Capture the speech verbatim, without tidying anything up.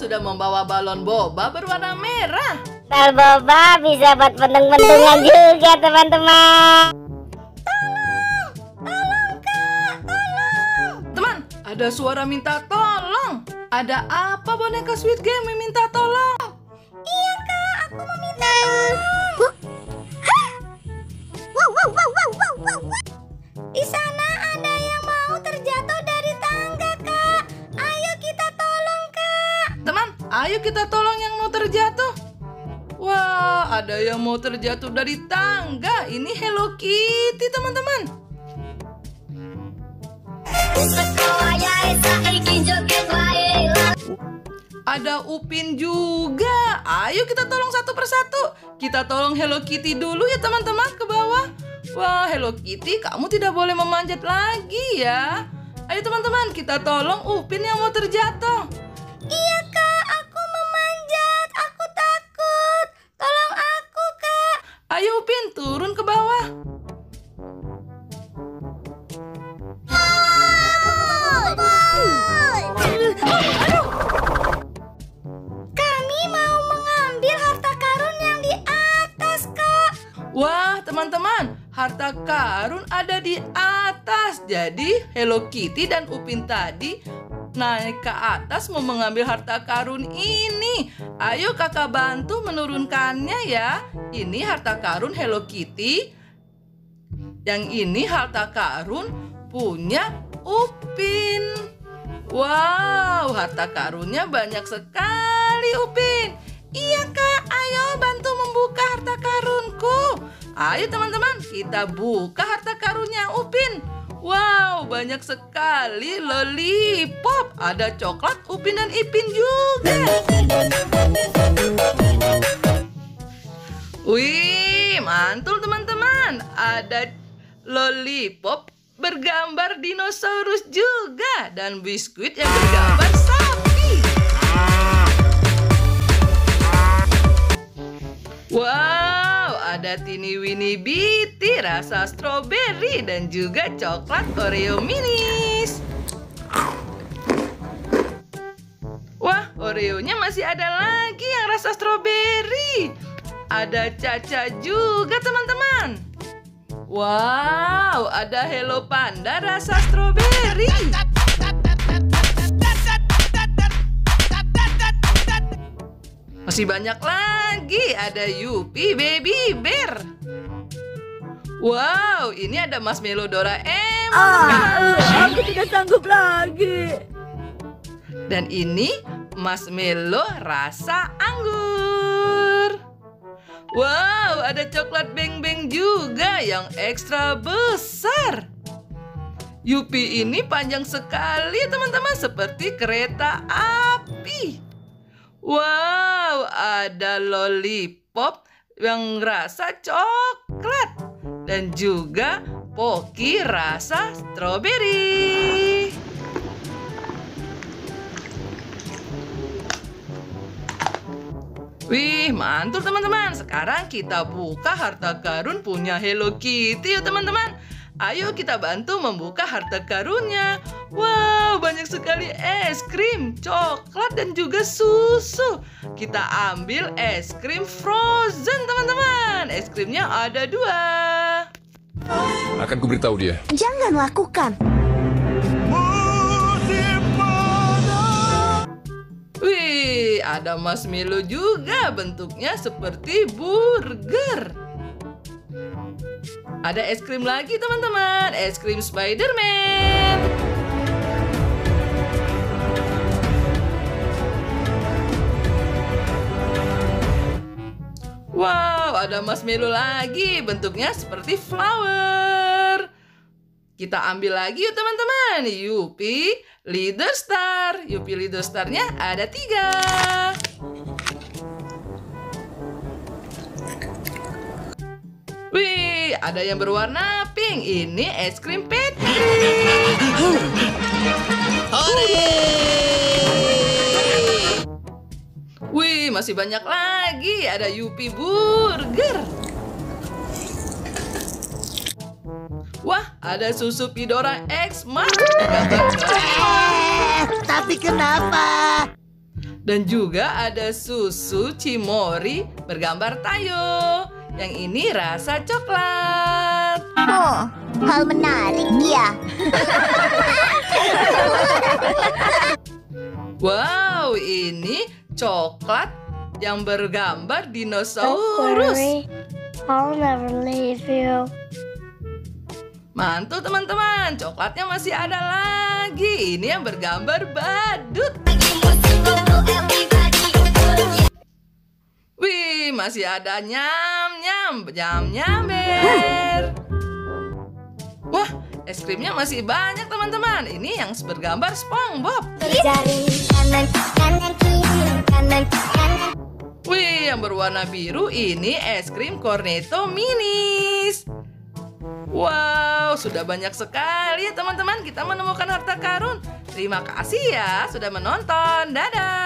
sudah membawa balon boba berwarna merah. Bal boba bisa buat pentung-pentungan juga, teman-teman. Tolong, tolong Kak, tolong. Teman, ada suara minta tolong. Ada apa boneka Squid Game meminta tolong? Iya Kak, aku meminta tolong. Wow, wow, wow, wow, wow, wow. Di sana ada yang mau terjatuh dari tangga, Kak. Ayo kita tolong, Kak. Teman, ayo kita tolong yang mau terjatuh. Wah, ada yang mau terjatuh dari tangga. Ini Hello Kitty, teman-teman. Ada Upin juga. Ayo kita tolong satu persatu. Kita tolong Hello Kitty dulu ya teman-teman ke bawah. Wah, Hello Kitty, kamu tidak boleh memanjat lagi ya. Ayo teman-teman, kita tolong Upin yang mau terjatuh. Iya Kak, aku memanjat. Aku takut. Tolong aku, Kak. Ayo Upin, turun ke bawah. Kami mau mengambil harta karun yang di atas, Kak. Wah, teman-teman, harta karun ada di atas. Jadi, Hello Kitty dan Upin tadi naik ke atas mau mengambil harta karun ini. Ayo kakak bantu menurunkannya ya. Ini harta karun Hello Kitty. Yang ini harta karun punya Upin. Wow, harta karunnya banyak sekali, Upin. Iya Kak, ayo bantu membuka harta karunku. Ayo teman-teman, kita buka harta karunnya Upin. Wow, banyak sekali lollipop. Ada coklat, Upin dan Ipin juga. Wih, mantul teman-teman. Ada lollipop bergambar dinosaurus juga. Dan biskuit yang bergambar sapi. Wow, ada Tiny Winnie Bitty rasa stroberi dan juga coklat Oreo minis. Wah, Oreonya masih ada lagi yang rasa stroberi. Ada Caca juga teman-teman. Wow, ada Hello Panda rasa stroberi. Masih banyak lagi, ada Yupi Baby Bear. Wow, ini ada Marshmallow Doraemon. Ah, aku tidak sanggup lagi. Dan ini marshmallow rasa anggur. Wow, ada coklat beng-beng juga yang ekstra besar. Yupi ini panjang sekali teman-teman, seperti kereta api. Wow, ada lollipop yang rasa coklat dan juga Pocky rasa stroberi. Wih, mantul teman-teman. Sekarang kita buka harta karun punya Hello Kitty ya teman-teman. Ayo kita bantu membuka harta karunnya. Wow, banyak sekali es krim, coklat, dan juga susu. Kita ambil es krim frozen, teman-teman. Es krimnya ada dua. Akan kuberitahu dia. Jangan lakukan. Wih, ada marshmallow juga. Bentuknya seperti burger. Ada es krim lagi teman-teman, es krim Spider-Man. Wow, ada marshmallow lagi, bentuknya seperti flower. Kita ambil lagi yuk teman-teman, Yupi Leader Star. Yupi Leader Star-nya ada tiga. Wih, ada yang berwarna pink. Ini es krim patty. Wih, masih banyak lagi. Ada Yupi Burger. Wah, ada susu Pidora X Mart. Tapi kenapa? Dan juga ada susu Cimori bergambar Tayo. Yang ini rasa coklat. Oh, hal menarik ya. Wow, ini coklat yang bergambar Don't dinosaurus. worry, I'll never leave you. Mantul teman-teman, coklatnya masih ada lagi. Ini yang bergambar badut. Wih, masih ada nyam-nyam, nyam-nyamer. Wah, es krimnya masih banyak teman-teman. Ini yang bergambar SpongeBob. Jari kanan, kanan kiri, kanan, kanan. Wih, yang berwarna biru ini es krim Cornetto Minis. Wow, sudah banyak sekali ya teman-teman kita menemukan harta karun. Terima kasih ya sudah menonton. Dadah.